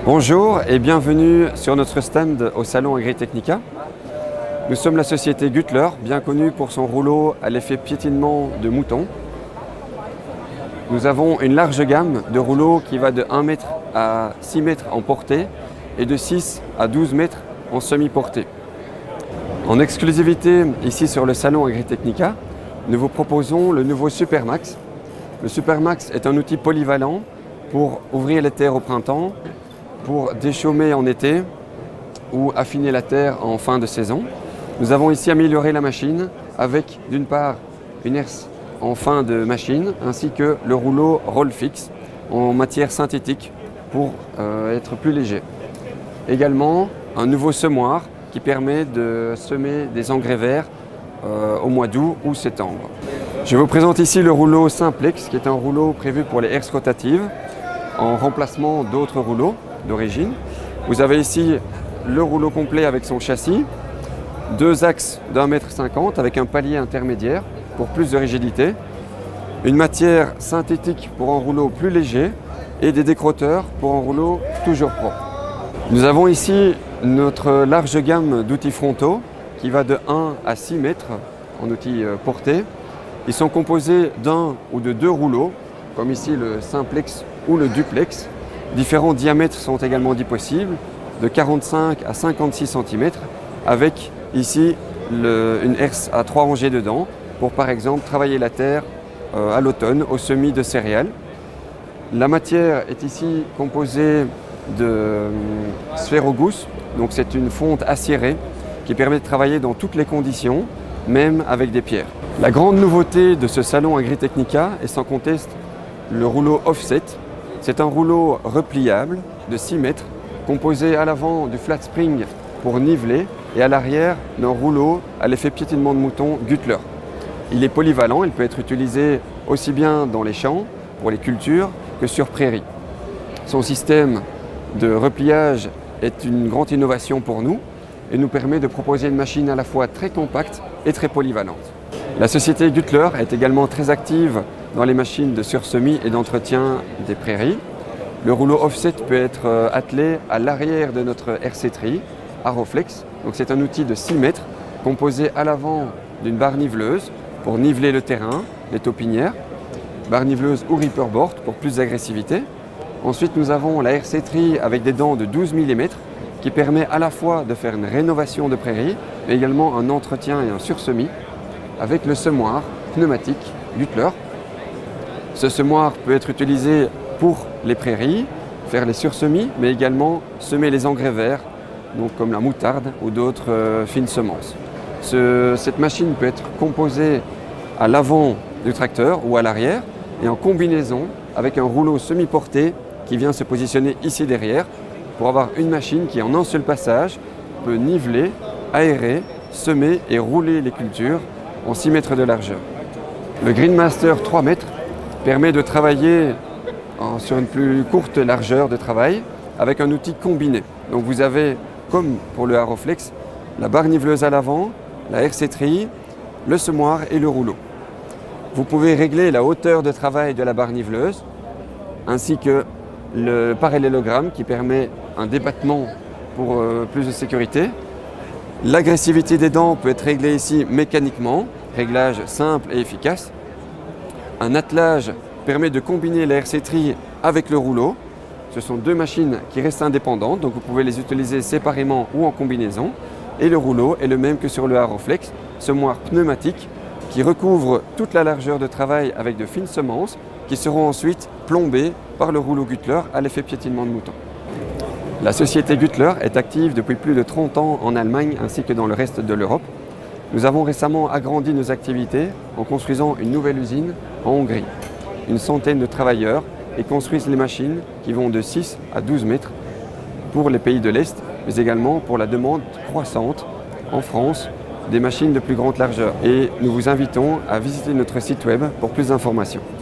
Bonjour et bienvenue sur notre stand au salon Agritechnica. Nous sommes la société Güttler, bien connue pour son rouleau à l'effet piétinement de mouton. Nous avons une large gamme de rouleaux qui va de 1 mètre à 6 mètres en portée et de 6 à 12 mètres en semi-portée. En exclusivité ici sur le salon Agritechnica, nous vous proposons le nouveau Supermax. Le Supermax est un outil polyvalent pour ouvrir les terres au printemps, pour déchaumer en été ou affiner la terre en fin de saison. Nous avons ici amélioré la machine avec d'une part une herse en fin de machine ainsi que le rouleau roll fix en matière synthétique pour être plus léger. Également un nouveau semoir qui permet de semer des engrais verts au mois d'août ou septembre. Je vous présente ici le rouleau Simplex qui est un rouleau prévu pour les herses rotatives en remplacement d'autres rouleaux d'origine. Vous avez ici le rouleau complet avec son châssis, 2 axes d'1,50 m avec un palier intermédiaire pour plus de rigidité, une matière synthétique pour un rouleau plus léger et des décrotteurs pour un rouleau toujours propre. Nous avons ici notre large gamme d'outils frontaux qui va de 1 à 6 mètres en outils portés. Ils sont composés d'un ou de 2 rouleaux, comme ici le Simplex ou le Duplex. Différents diamètres sont également dits possibles, de 45 à 56 cm, avec ici une herse à 3 rangées dedans, pour par exemple travailler la terre à l'automne au semis de céréales. La matière est ici composée de Sphaerogus, donc c'est une fonte acérée qui permet de travailler dans toutes les conditions, même avec des pierres. La grande nouveauté de ce salon Agritechnica est sans conteste le rouleau offset. C'est un rouleau repliable de 6 mètres, composé à l'avant du flat spring pour niveler et à l'arrière d'un rouleau à l'effet piétinement de mouton Güttler. Il est polyvalent, il peut être utilisé aussi bien dans les champs, pour les cultures, que sur prairie. Son système de repliage est une grande innovation pour nous et nous permet de proposer une machine à la fois très compacte et très polyvalente. La société Güttler est également très active dans les machines de sursemis et d'entretien des prairies. Le rouleau offset peut être attelé à l'arrière de notre RC-Tri, Arrowflex. Donc c'est un outil de 6 mètres composé à l'avant d'une barre niveleuse pour niveler le terrain, les taupinières, barre niveleuse ou ripperboard pour plus d'agressivité. Ensuite nous avons la RC-Tri avec des dents de 12 mm qui permet à la fois de faire une rénovation de prairie mais également un entretien et un sursemis avec le semoir pneumatique Güttler. Ce semoir peut être utilisé pour les prairies, faire les sursemis, mais également semer les engrais verts, donc comme la moutarde ou d'autres fines semences. Cette machine peut être composée à l'avant du tracteur ou à l'arrière et en combinaison avec un rouleau semi-porté qui vient se positionner ici derrière pour avoir une machine qui en un seul passage peut niveler, aérer, semer et rouler les cultures en 6 mètres de largeur. Le Greenmaster 3 mètres permet de travailler sur une plus courte largeur de travail avec un outil combiné. Donc vous avez, comme pour le Arrowflex, la barre niveleuse à l'avant, la RC-Tri, le semoir et le rouleau. Vous pouvez régler la hauteur de travail de la barre niveleuse ainsi que le parallélogramme qui permet un débattement pour plus de sécurité. L'agressivité des dents peut être réglée ici mécaniquement, réglage simple et efficace. Un attelage permet de combiner la RC-Tri avec le rouleau. Ce sont 2 machines qui restent indépendantes, donc vous pouvez les utiliser séparément ou en combinaison. Et le rouleau est le même que sur le Arrowflex, semoir pneumatique qui recouvre toute la largeur de travail avec de fines semences qui seront ensuite plombées par le rouleau Güttler à l'effet piétinement de mouton. La société Güttler est active depuis plus de 30 ans en Allemagne ainsi que dans le reste de l'Europe. Nous avons récemment agrandi nos activités en construisant une nouvelle usine en Hongrie. Une centaine de travailleurs et construisent les machines qui vont de 6 à 12 mètres pour les pays de l'Est, mais également pour la demande croissante en France des machines de plus grande largeur. Et nous vous invitons à visiter notre site web pour plus d'informations.